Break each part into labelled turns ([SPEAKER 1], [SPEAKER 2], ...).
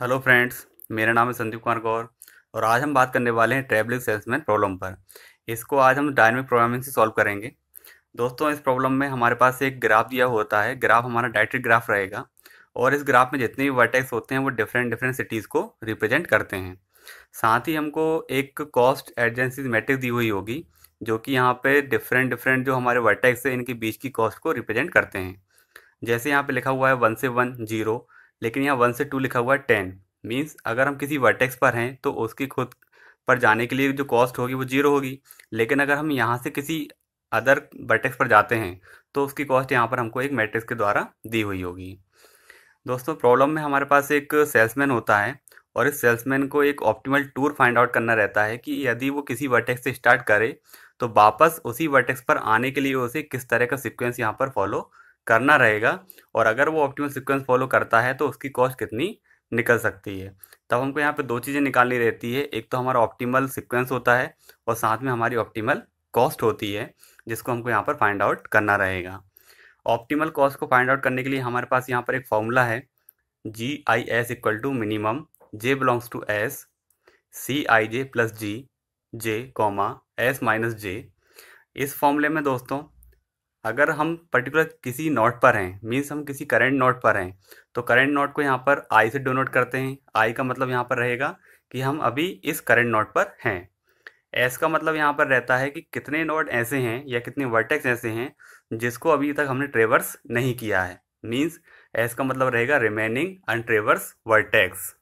[SPEAKER 1] Hello friends, मेरा नाम है संदीप कुमार गौर और आज हम बात करने वाले हैं ट्रैवलिंग सेल्समैन प्रॉब्लम पर। इसको आज हम डायनेमिक प्रोग्रामिंग से सॉल्व करेंगे। दोस्तों, इस प्रॉब्लम में हमारे पास एक ग्राफ दिया होता है। ग्राफ हमारा डायरेक्टेड ग्राफ रहेगा और इस ग्राफ में जितने भी वर्टेक्स होते हैं वो डिफरेंट डिफरेंट सिटीज़ को रिप्रेजेंट करते हैं। साथ ही हमको एक कॉस्ट एडजेंसी मैट्रिक्स दी हुई होगी जो कि यहाँ पे डिफरेंट डिफरेंट जो हमारे वर्टेक्स है इनके बीच की कॉस्ट को रिप्रेजेंट करते हैं। जैसे यहाँ पे लिखा हुआ है 1 से 1 0, लेकिन यहाँ 1 से 2 लिखा हुआ है 10। मीन्स अगर हम किसी वर्टेक्स पर हैं तो उसकी खुद पर जाने के लिए जो कॉस्ट होगी वो 0 होगी, लेकिन अगर हम यहाँ से किसी अदर वर्टेक्स पर जाते हैं तो उसकी कॉस्ट यहाँ पर हमको एक मैट्रिक्स के द्वारा दी हुई होगी। दोस्तों, प्रॉब्लम में हमारे पास एक सेल्समैन होता है और इस सेल्समैन को एक ऑप्टिमल टूर फाइंड आउट करना रहता है कि यदि वो किसी वर्टेक्स से स्टार्ट करे तो वापस उसी वर्टेक्स पर आने के लिए उसे किस तरह का सीक्वेंस यहाँ पर फॉलो करना रहेगा, और अगर वो ऑप्टिमल सीक्वेंस फॉलो करता है तो उसकी कॉस्ट कितनी निकल सकती है। तब हमको यहाँ पे दो चीज़ें निकालनी रहती है। एक तो हमारा ऑप्टिमल सीक्वेंस होता है और साथ में हमारी ऑप्टिमल कॉस्ट होती है, जिसको हमको यहाँ पर फाइंड आउट करना रहेगा। ऑप्टिमल कॉस्ट को फाइंड आउट करने के लिए हमारे पास यहाँ पर एक फॉर्मूला है, GIS equal to minimum J belongs to S CIJ plus G J comma S minus J। इस फॉर्मूले में दोस्तों, अगर हम पर्टिकुलर किसी नोड पर हैं, मीन्स हम किसी करंट नोड पर हैं, तो करंट नोड को यहाँ पर I से डिनोट करते हैं। I का मतलब यहाँ पर रहेगा कि हम अभी इस करंट नोड पर हैं। S का मतलब यहाँ पर रहता है कि कितने नोड ऐसे हैं या कितने वर्टेक्स ऐसे हैं जिसको अभी तक हमने ट्रेवर्स नहीं किया है। मीन्स S का मतलब रहेगा रिमेनिंग अनट्रेवर्स वर्टेक्स।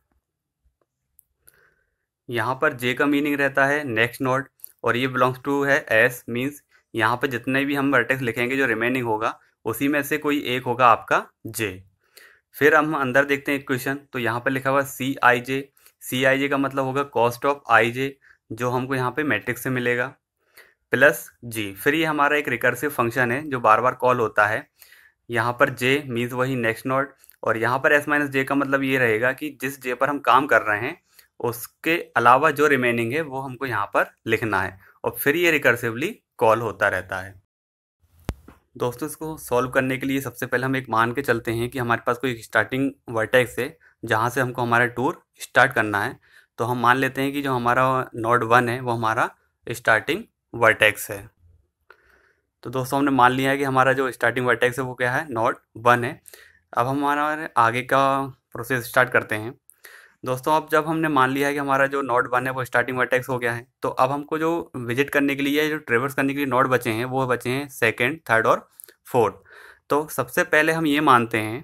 [SPEAKER 1] यहाँ पर J का मीनिंग रहता है नेक्स्ट नोड और ये बिलोंग्स टू है S। मीन्स यहाँ पर जितने भी हम वर्टेक्स लिखेंगे जो रिमेनिंग होगा उसी में से कोई एक होगा आपका J। फिर हम अंदर देखते हैं इक्वेशन, तो यहाँ पर लिखा हुआ CIJ। CIJ का मतलब होगा कॉस्ट ऑफ IJ जो हमको यहाँ पे मैट्रिक्स से मिलेगा, प्लस G। फिर ये हमारा एक रिकर्सिव फंक्शन है जो बार बार कॉल होता है। यहाँ पर J मीन्स वही नेक्स्ट नोड और यहाँ पर S माइनस J का मतलब ये रहेगा कि जिस J पर हम काम कर रहे हैं उसके अलावा जो रिमेनिंग है वो हमको यहाँ पर लिखना है, और फिर ये रिकर्सिवली कॉल होता रहता है। दोस्तों, इसको सॉल्व करने के लिए सबसे पहले हम एक मान के चलते हैं कि हमारे पास कोई स्टार्टिंग वर्टेक्स है जहाँ से हमको हमारा टूर स्टार्ट करना है। तो हम मान लेते हैं कि जो हमारा नोड 1 है वो हमारा स्टार्टिंग वर्टेक्स है। तो दोस्तों, हमने मान लिया है कि हमारा जो स्टार्टिंग वर्टेक्स है वो क्या है, नोड 1 है। अब हमारा आगे का प्रोसेस स्टार्ट करते हैं। दोस्तों, अब जब हमने मान लिया है कि हमारा जो नोड 1 है वो स्टार्टिंग वर्टेक्स हो गया है, तो अब हमको जो विजिट करने के लिए, जो ट्रेवर्स करने के लिए नोड बचे हैं वो बचे हैं सेकंड, थर्ड और फोर्थ। तो सबसे पहले हम ये मानते हैं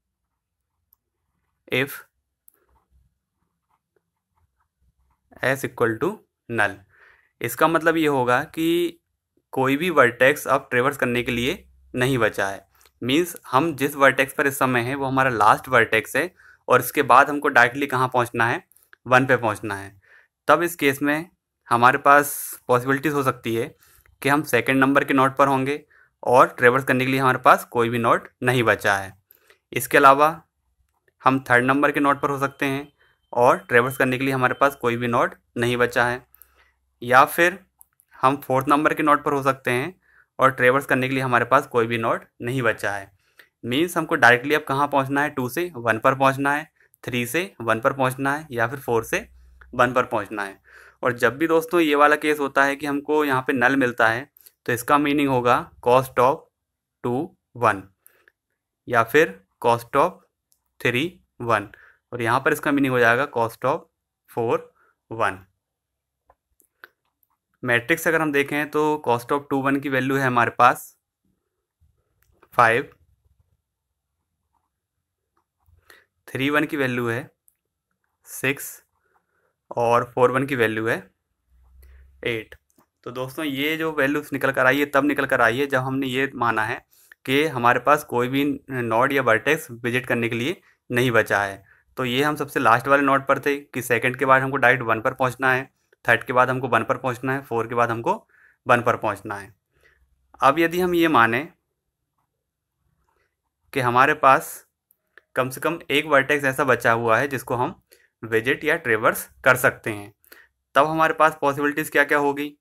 [SPEAKER 1] if S equal to null. इसका मतलब ये होगा कि कोई भी वर्टेक्स अब ट्रेवर्स करने के लिए नहीं बचा है। मीन्स हम जिस वर्टेक्स पर इस समय है वो हमारा लास्ट वर्टेक्स है और इसके बाद हमको डायरेक्टली कहाँ पहुँचना है, 1 पे पहुँचना है। तब इस केस में हमारे पास पॉसिबिलिटीज़ हो सकती है कि हम सेकंड नंबर के नोड पर होंगे और ट्रेवर्स करने के लिए हमारे पास कोई भी नोड नहीं बचा है। इसके अलावा हम थर्ड नंबर के नोड पर हो सकते हैं और ट्रेवर्स करने के लिए हमारे पास कोई भी नोड नहीं बचा है, या फिर हम फोर्थ नंबर के नोड पर हो सकते हैं और ट्रेवर्स करने के लिए हमारे पास कोई भी नोड नहीं बचा है। मीन्स हमको डायरेक्टली अब कहाँ पहुँचना है, 2 से 1 पर पहुँचना है, 3 से 1 पर पहुँचना है, या फिर 4 से 1 पर पहुँचना है। और जब भी दोस्तों ये वाला केस होता है कि हमको यहाँ पे नल मिलता है तो इसका मीनिंग होगा कॉस्ट ऑफ 2 1 या फिर कॉस्ट ऑफ 3 1, और यहाँ पर इसका मीनिंग हो जाएगा कॉस्ट ऑफ 4 1। मैट्रिक्स अगर हम देखें तो कॉस्ट ऑफ 2 1 की वैल्यू है हमारे पास 5, 3 1 की वैल्यू है 6 और 4 1 की वैल्यू है 8। तो दोस्तों, ये जो वैल्यूज निकल कर आई है तब निकल कर आई है जब हमने ये माना है कि हमारे पास कोई भी नोड या वर्टेक्स विजिट करने के लिए नहीं बचा है। तो ये हम सबसे लास्ट वाले नोड पर थे कि सेकंड के बाद हमको डायरेक्ट 1 पर पहुंचना है, थर्ड के बाद हमको 1 पर पहुंचना है, 4 के बाद हमको 1 पर पहुंचना है। अब यदि हम ये माने कि हमारे पास कम से कम एक वर्टेक्स ऐसा बचा हुआ है जिसको हम विजिट या ट्रेवर्स कर सकते हैं, तब हमारे पास पॉसिबिलिटीज़ क्या क्या होगी।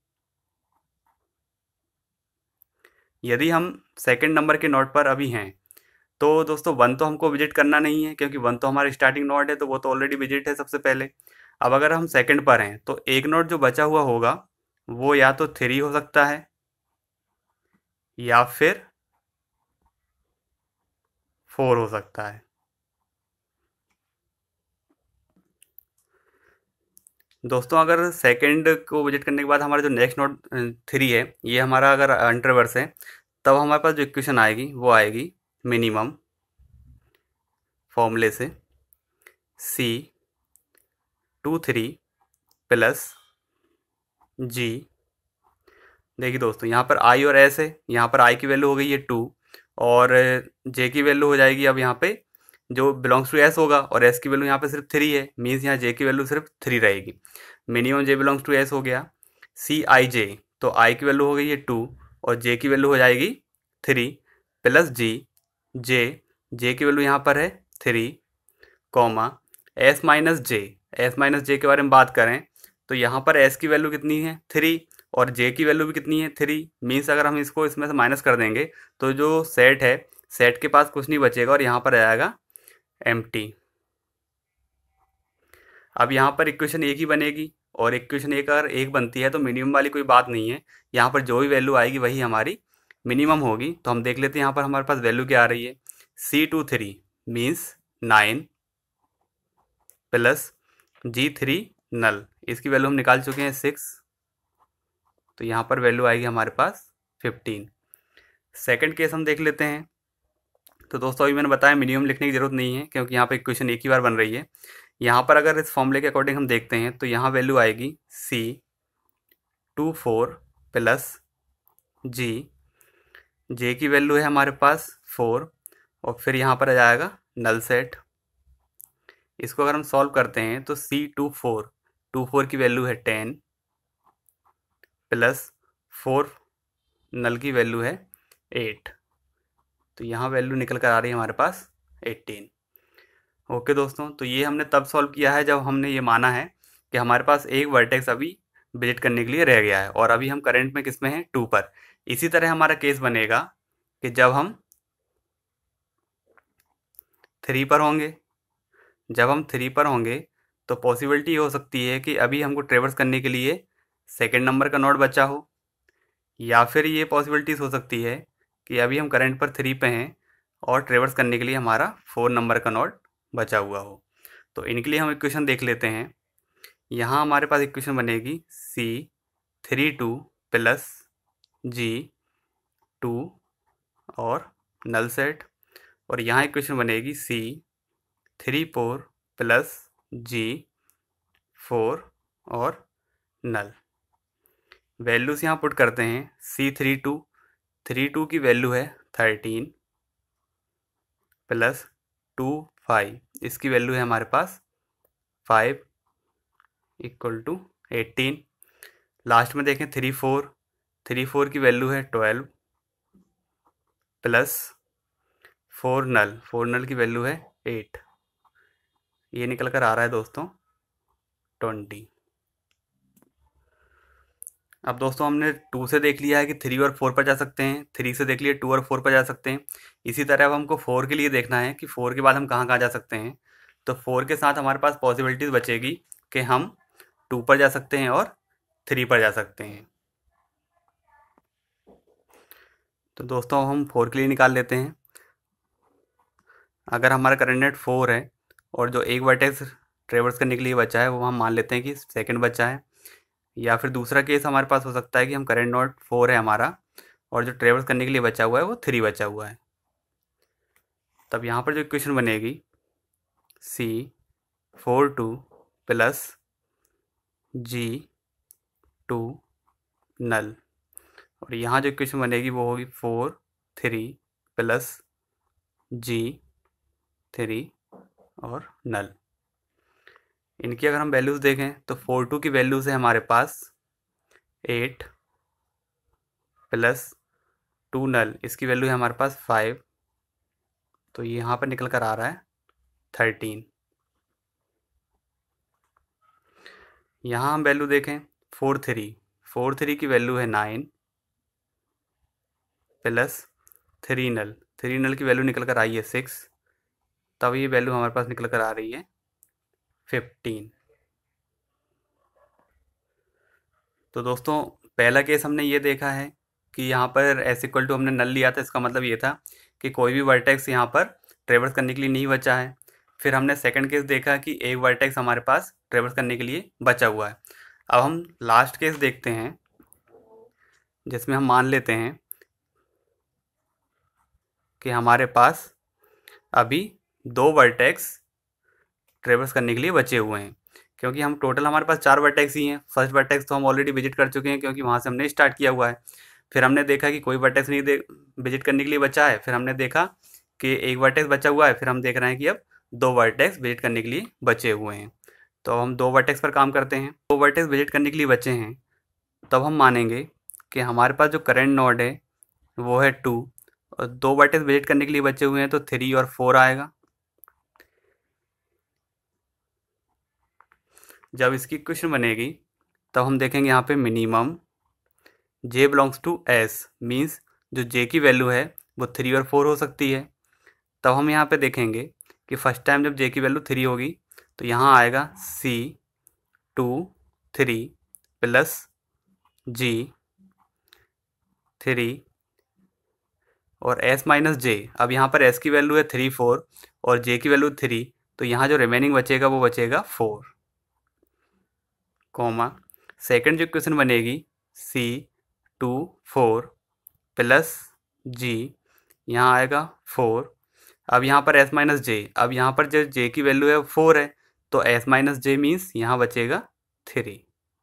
[SPEAKER 1] यदि हम सेकंड नंबर के नोड पर अभी हैं तो दोस्तों 1 तो हमको विजिट करना नहीं है, क्योंकि 1 तो हमारा स्टार्टिंग नोड है, तो वो तो ऑलरेडी विजिट है सबसे पहले। अब अगर हम सेकंड पर हैं तो एक नोड जो बचा हुआ होगा वो या तो 3 हो सकता है या फिर 4 हो सकता है। दोस्तों अगर सेकंड को विजिट करने के बाद हमारा जो नेक्स्ट नोड 3 है, ये हमारा अगर अंडरवर्स है, तब हमारे पास जो इक्वेशन आएगी वो आएगी मिनिमम फॉर्मूले से C23 प्लस G। देखिए दोस्तों, यहाँ पर I और S है, यहाँ पर I की वैल्यू हो गई है 2 और J की वैल्यू हो जाएगी अब यहाँ पे जो बिलोंग्स टू S होगा, और S की वैल्यू यहाँ पे सिर्फ 3 है, मीन्स यहाँ J की वैल्यू सिर्फ 3 रहेगी। Minimum J belongs to S हो गया CIJ, तो I की वैल्यू हो गई है 2 और J की वैल्यू हो जाएगी 3 प्लस G, J की वैल्यू यहाँ पर है 3 कॉमा S माइनस J के बारे में बात करें तो यहाँ पर S की वैल्यू कितनी है 3 और J की वैल्यू भी कितनी है 3, मीन्स अगर हम इसको इसमें से माइनस कर देंगे तो जो सेट है, सेट के पास कुछ नहीं बचेगा और यहाँ पर आ जाएगा एम्प्टी। अब यहाँ पर इक्वेशन एक ही बनेगी, और इक्वेशन एक अगर एक बनती है तो मिनिमम वाली कोई बात नहीं है, यहाँ पर जो भी वैल्यू आएगी वही हमारी मिनिमम होगी। तो हम देख लेते हैं यहाँ पर हमारे पास वैल्यू क्या आ रही है। C23 मीन्स 9 प्लस G3 नल, इसकी वैल्यू हम निकाल चुके हैं 6, तो यहाँ पर वैल्यू आएगी हमारे पास 15। सेकंड केस हम देख लेते हैं। तो दोस्तों अभी मैंने बताया मिनिमम लिखने की ज़रूरत नहीं है, क्योंकि यहाँ पे इक्वेशन एक ही बार बन रही है। यहाँ पर अगर इस फॉर्मूले के अकॉर्डिंग हम देखते हैं तो यहाँ वैल्यू आएगी C24 प्लस J की वैल्यू है हमारे पास 4 और फिर यहाँ पर आ जाएगा नल सेट। इसको अगर हम सॉल्व करते हैं तो C24 की वैल्यू है 10 प्लस 4 नल की वैल्यू है 8, तो यहाँ वैल्यू निकल कर आ रही है हमारे पास 18। ओके दोस्तों, तो ये हमने तब सॉल्व किया है जब हमने ये माना है कि हमारे पास एक वर्टेक्स अभी विजिट करने के लिए रह गया है, और अभी हम करंट में किस में हैं 2 पर। इसी तरह हमारा केस बनेगा कि जब हम 3 पर होंगे, जब हम 3 पर होंगे तो पॉसिबिलिटी हो सकती है कि अभी हमको ट्रेवर्स करने के लिए सेकंड नंबर का नोड बचा हो, या फिर ये पॉसिबिलिटीज़ हो सकती है कि अभी हम करंट पर 3 पे हैं और ट्रेवर्स करने के लिए हमारा 4 नंबर का नोड बचा हुआ हो। तो इनके लिए हम इक्वेशन देख लेते हैं। यहाँ हमारे पास इक्वेशन बनेगी C32 प्लस G2 और नल सेट, और यहाँ इक्वेशन बनेगी C34 प्लस G4 और नल। वैल्यूज़ यहाँ पुट करते हैं। C32 की वैल्यू है 13 प्लस 5, इसकी वैल्यू है हमारे पास 5 इक्वल टू 18। लास्ट में देखें 34 की वैल्यू है 12 प्लस 4 नल की वैल्यू है 8, ये निकल कर आ रहा है दोस्तों 20। अब दोस्तों हमने 2 से देख लिया है कि 3 और 4 पर जा सकते हैं, 3 से देख लिया 2 और 4 पर जा सकते हैं। इसी तरह अब हमको 4 के लिए देखना है कि 4 के बाद हम कहाँ कहाँ जा सकते हैं। तो 4 के साथ हमारे पास पॉसिबिलिटीज़ बचेगी कि हम 2 पर जा सकते हैं और 3 पर जा सकते हैं। तो दोस्तों हम 4 के लिए निकाल लेते हैं। अगर हमारा करंट नेट 4 है और जो एक वर्टेक्स ट्रेवर्स करने के लिए बचा है वो हम मान लेते हैं कि सेकंड बचा है, या फिर दूसरा केस हमारे पास हो सकता है कि हम करंट नोड 4 है हमारा और जो ट्रेवर्स करने के लिए बचा हुआ है वो 3 बचा हुआ है। तब यहाँ पर जो इक्वेशन बनेगी C42 प्लस G2 नल, और यहाँ जो इक्वेशन बनेगी वो होगी 4 3 प्लस G3 और नल। इनकी अगर हम वैल्यूज़ देखें तो 42 की वैल्यूज़ है हमारे पास 8 प्लस 2 नल, इसकी वैल्यू है हमारे पास 5, तो ये यहाँ पर निकल कर आ रहा है 13। यहाँ हम वैल्यू देखें 4 3 की वैल्यू है 9 प्लस 3 नल, 3 नल की वैल्यू निकल कर आई है 6, तब ये वैल्यू हमारे पास निकल कर आ रही है 15। तो दोस्तों पहला केस हमने ये देखा है कि यहाँ पर s इक्वल टू हमने नल लिया था, इसका मतलब ये था कि कोई भी वर्टेक्स यहाँ पर ट्रेवर्स करने के लिए नहीं बचा है। फिर हमने सेकंड केस देखा कि एक वर्टेक्स हमारे पास ट्रेवर्स करने के लिए बचा हुआ है। अब हम लास्ट केस देखते हैं, जिसमें हम मान लेते हैं कि हमारे पास अभी 2 वर्टेक्स ट्रेवर्स करने के लिए बचे हुए हैं, क्योंकि हम टोटल हमारे पास 4 वर्टेक्स ही हैं। फर्स्ट वर्टेक्स तो हम ऑलरेडी विजिट कर चुके हैं, क्योंकि वहाँ से हमने स्टार्ट किया हुआ है। फिर हमने देखा कि कोई वर्टेक्स नहीं विजिट करने के लिए बचा है। फिर हमने देखा कि एक वर्टेक्स बचा हुआ है। फिर हम देख रहे हैं कि अब 2 वर्टेक्स विजिट करने के लिए बचे हुए हैं। तो हम 2 वर्टेक्स पर काम करते हैं। 2 वर्टेक्स विजिट करने के लिए बचे हैं, तब हम मानेंगे कि हमारे पास जो करेंट नोड है वो है 2, और 2 वर्टेक्स विजिट करने के लिए बचे हुए हैं, तो 3 और 4 आएगा। जब इसकी इक्वेशन बनेगी तब हम देखेंगे यहाँ पे minimum j belongs to s, means जो j की वैल्यू है वो 3 और 4 हो सकती है। तब हम यहाँ पे देखेंगे कि फर्स्ट टाइम जब j की वैल्यू 3 होगी तो यहाँ आएगा c 2 3 प्लस g 3 और s माइनस j। अब यहाँ पर s की वैल्यू है 3 4 और j की वैल्यू 3, तो यहाँ जो रिमेनिंग बचेगा वो बचेगा 4, कॉमा सेकेंड जो इक्वेशन बनेगी c 2 4 प्लस g, यहाँ आएगा 4। अब यहाँ पर s माइनस जे, अब यहाँ पर जो j की वैल्यू है 4 है, तो s माइनस जे मीन्स यहाँ बचेगा 3।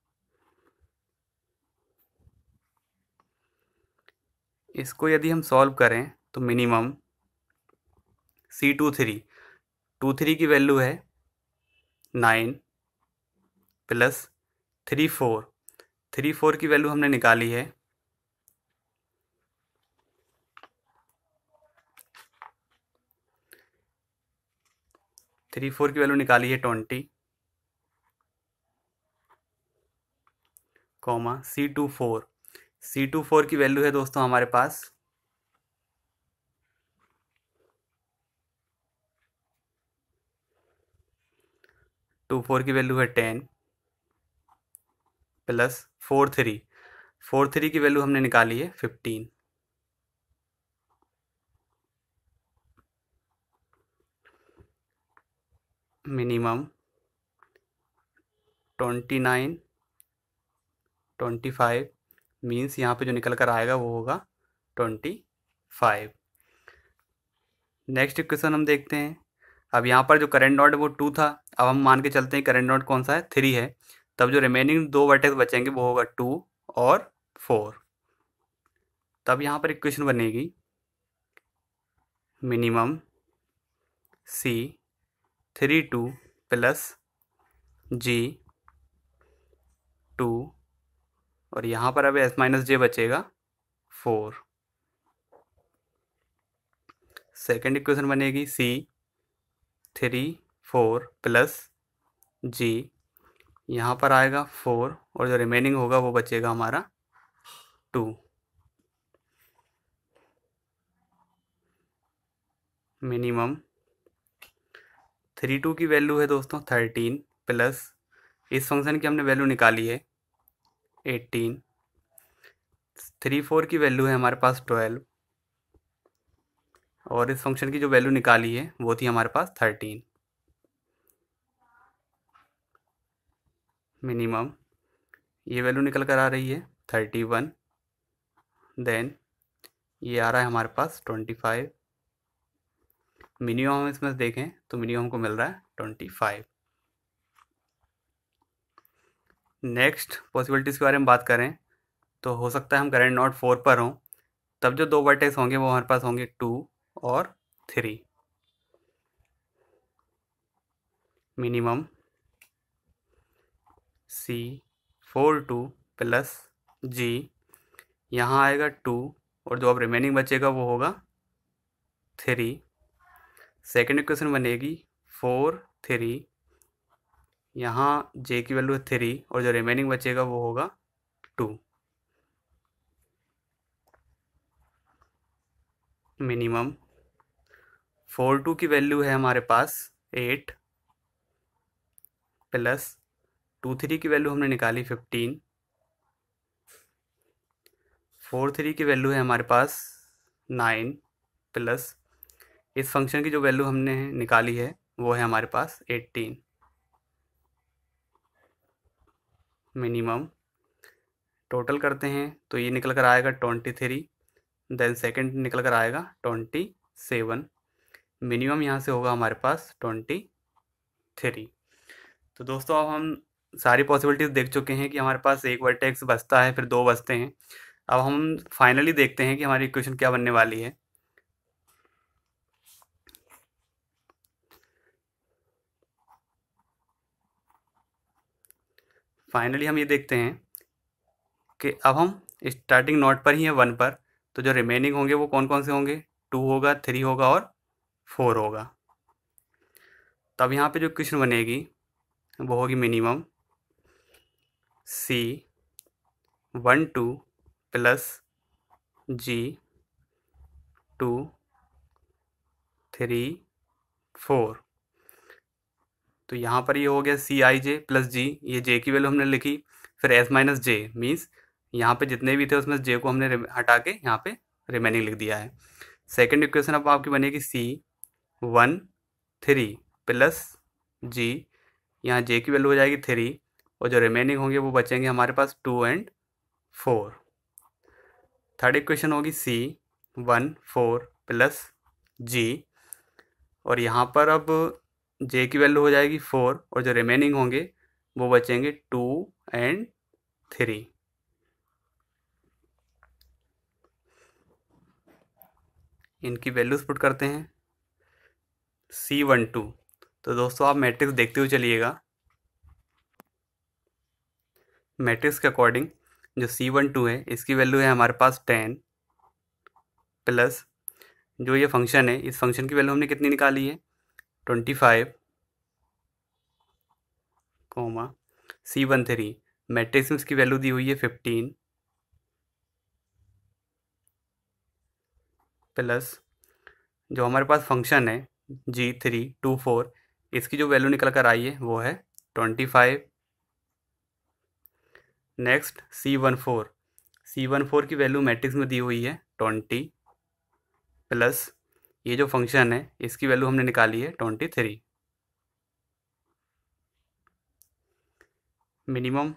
[SPEAKER 1] इसको यदि हम सॉल्व करें तो मिनिमम C23 की वैल्यू है 9 प्लस 3 4 की वैल्यू हमने निकाली है 20, कॉमा C24 की वैल्यू है दोस्तों हमारे पास 24 की वैल्यू है 10 प्लस 43 की वैल्यू हमने निकाली है 15। मिनिमम 29 25 मीन्स यहाँ पे जो निकल कर आएगा वो होगा 25। नेक्स्ट इक्वेशन हम देखते हैं। अब यहाँ पर जो करंट नोड है वो 2 था, अब हम मान के चलते हैं करंट नोड कौन सा है 3 है, तब जो रिमेनिंग 2 वर्टेक्स बचेंगे वो होगा 2 और 4। तब यहाँ पर इक्वेशन बनेगी मिनिमम C32 प्लस G2 और यहाँ पर अब s माइनस जे बचेगा 4। सेकेंड इक्वेशन बनेगी C34 प्लस G, यहाँ पर आएगा 4 और जो रिमेनिंग होगा वो बचेगा हमारा 2। मिनिमम 32 की वैल्यू है दोस्तों 13 प्लस इस फंक्शन की हमने वैल्यू निकाली है 18, 34 की वैल्यू है हमारे पास 12 और इस फंक्शन की जो वैल्यू निकाली है वो थी हमारे पास 13। मिनिमम ये वैल्यू निकल कर आ रही है 31, देन ये आ रहा है हमारे पास 25। मिनिमम हम इसमें देखें तो मिनिमम हमको मिल रहा है 25। नेक्स्ट पॉसिबिलिटीज़ के बारे में बात करें तो हो सकता है हम करंट नोड 4 पर हों, तब जो 2 वर्टेक्स होंगे वो हमारे पास होंगे 2 और 3। मिनिमम C42 प्लस G, यहाँ आएगा 2 और जो अब रिमेनिंग बचेगा वो होगा 3। सेकेंड इक्वेशन बनेगी 4 3, यहाँ J की वैल्यू है 3 और जो रिमेनिंग बचेगा वो होगा 2। मिनिमम 4 2 की वैल्यू है हमारे पास 8 प्लस 2 3 की वैल्यू हमने निकाली 15, 4 3 की वैल्यू है हमारे पास 9 प्लस इस फंक्शन की जो वैल्यू हमने निकाली है वो है हमारे पास 18। मिनिमम टोटल करते हैं तो ये निकल कर आएगा 23, देन सेकंड निकल कर आएगा 27, मिनिमम यहाँ से होगा हमारे पास 23। तो दोस्तों अब हम सारी पॉसिबिलिटीज़ देख चुके हैं कि हमारे पास एक वर्टेक्स बचता है, फिर 2 बचते हैं। अब हम फाइनली देखते हैं कि हमारी इक्वेशन क्या बनने वाली है। फाइनली हम ये देखते हैं कि अब हम स्टार्टिंग नोट पर ही है 1 पर, तो जो रिमेनिंग होंगे वो कौन कौन से होंगे, 2 होगा, 3 होगा और 4 होगा। तब यहाँ पे जो इक्वेशन बनेगी वो होगी मिनिमम C12 प्लस G2 3 4। तो यहाँ पर ये हो गया CIJ प्लस G, ये J की वैल्यू हमने लिखी, फिर S माइनस J मीन्स यहाँ पे जितने भी थे उसमें J को हमने हटा के यहाँ पे रिमेनिंग लिख दिया है। सेकंड इक्वेशन अब आपकी बनेगी C13 प्लस G, यहाँ J की वैल्यू हो जाएगी 3 और जो रिमेनिंग होंगे वो बचेंगे हमारे पास 2 और 4। थर्ड इक्वेशन होगी C14 प्लस G और यहाँ पर अब J की वैल्यू हो जाएगी 4 और जो रिमेनिंग होंगे वो बचेंगे 2 और 3। इनकी वैल्यूज पुट करते हैं। C12, तो दोस्तों आप मैट्रिक्स देखते हुए चलिएगा। मैट्रिक्स के अकॉर्डिंग जो C12 है इसकी वैल्यू है हमारे पास 10 प्लस जो ये फंक्शन है इस फंक्शन की वैल्यू हमने कितनी निकाली है 25, C13 मैट्रिक्स में इसकी वैल्यू दी हुई है 15 प्लस जो हमारे पास फंक्शन है G324 इसकी जो वैल्यू निकल कर आई है वो है 25। नेक्स्ट C14 की वैल्यू मैट्रिक्स में दी हुई है 20 प्लस ये जो फंक्शन है इसकी वैल्यू हमने निकाली है 23। मिनिमम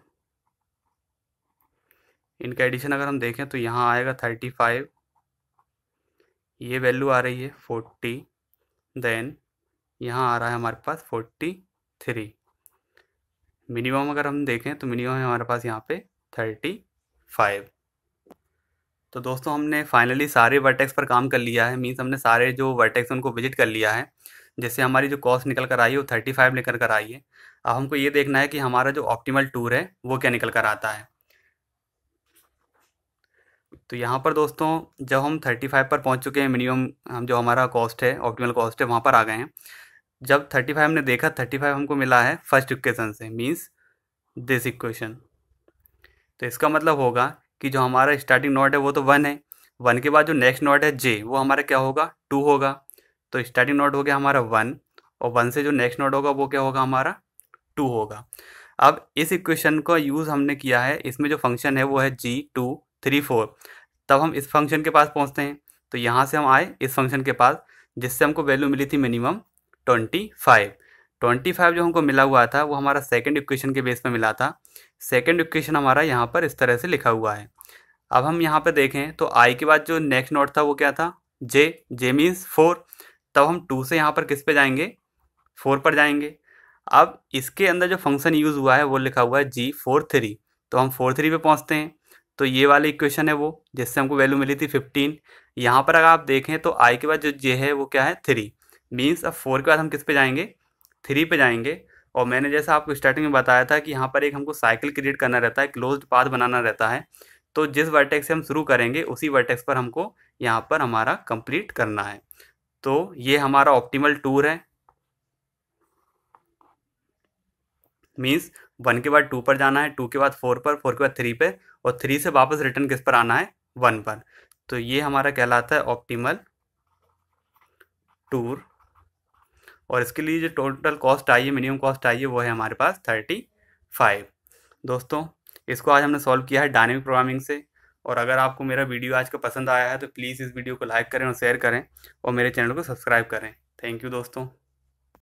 [SPEAKER 1] इनका एडिशन अगर हम देखें तो यहाँ आएगा 35, ये वैल्यू आ रही है 40, देन यहाँ आ रहा है हमारे पास 43। मिनिमम अगर हम देखें तो मिनिमम है हमारे पास यहाँ पे 35। तो दोस्तों हमने फाइनली सारे वर्टेक्स पर काम कर लिया है, मीन्स हमने सारे जो वर्टेक्स उनको विजिट कर लिया है, जिससे हमारी जो कॉस्ट निकल कर आई है वो 35 निकल कर आई है। अब हमको ये देखना है कि हमारा जो ऑप्टिमल टूर है वो क्या निकल कर आता है। तो यहाँ पर दोस्तों जब हम 35 पर पहुँच चुके हैं, मिनिमम हम जो हमारा कॉस्ट है ऑप्टिमल कॉस्ट है वहाँ पर आ गए हैं। जब 35 हमने देखा 35 हमको मिला है फर्स्ट इक्वेशन से, मीन्स दिस इक्वेशन। तो इसका मतलब होगा कि जो हमारा स्टार्टिंग नोड है वो तो 1 है, 1 के बाद जो नेक्स्ट नोड है J वो हमारा क्या होगा 2 होगा। तो स्टार्टिंग नोड हो गया हमारा 1 और 1 से जो नेक्स्ट नोड होगा वो क्या होगा हमारा 2 होगा। अब इस इक्वेशन का यूज़ हमने किया है, इसमें जो फंक्शन है वो है G234। तब हम इस फंक्शन के पास पहुँचते हैं, तो यहाँ से हम आए इस फंक्शन के पास जिससे हमको वैल्यू मिली थी मिनिमम 25 जो हमको मिला हुआ था वो हमारा सेकंड इक्वेशन के बेस पे मिला था। सेकंड इक्वेशन हमारा यहाँ पर इस तरह से लिखा हुआ है। अब हम यहाँ पे देखें तो I के बाद जो नेक्स्ट नोड था वो क्या था J मीन्स 4। तब हम 2 से यहाँ पर किस पे जाएंगे 4 पर जाएंगे। अब इसके अंदर जो फंक्शन यूज़ हुआ है वो लिखा हुआ है G43, तो हम 43 पे पहुँचते हैं। तो ये वाली इक्वेशन है वो जिससे हमको वैल्यू मिली थी 15। यहाँ पर अगर आप देखें तो I के बाद जो J है वो क्या है 3, मीन्स अब 4 के बाद हम किस पे जाएंगे 3 पे जाएंगे। और मैंने जैसा आपको स्टार्टिंग में बताया था कि यहाँ पर एक हमको साइकिल क्रिएट करना रहता है, क्लोज्ड पाथ बनाना रहता है। तो जिस वर्टेक्स से हम शुरू करेंगे उसी वर्टेक्स पर हमको यहाँ पर हमारा कंप्लीट करना है। तो ये हमारा ऑप्टिमल टूर है, मीन्स 1 के बाद 2 पर जाना है, 2 के बाद 4 पर, 4 के बाद 3 पे और 3 से वापस रिटर्न किस पर आना है 1 पर। तो ये हमारा कहलाता है ऑप्टिमल टूर और इसके लिए जो टोटल कॉस्ट आई है, मिनिमम कॉस्ट आई है, वो है हमारे पास 35। दोस्तों इसको आज हमने सॉल्व किया है डायनेमिक प्रोग्रामिंग से। और अगर आपको मेरा वीडियो आज का पसंद आया है तो प्लीज़ इस वीडियो को लाइक करें और शेयर करें और मेरे चैनल को सब्सक्राइब करें। थैंक यू दोस्तों।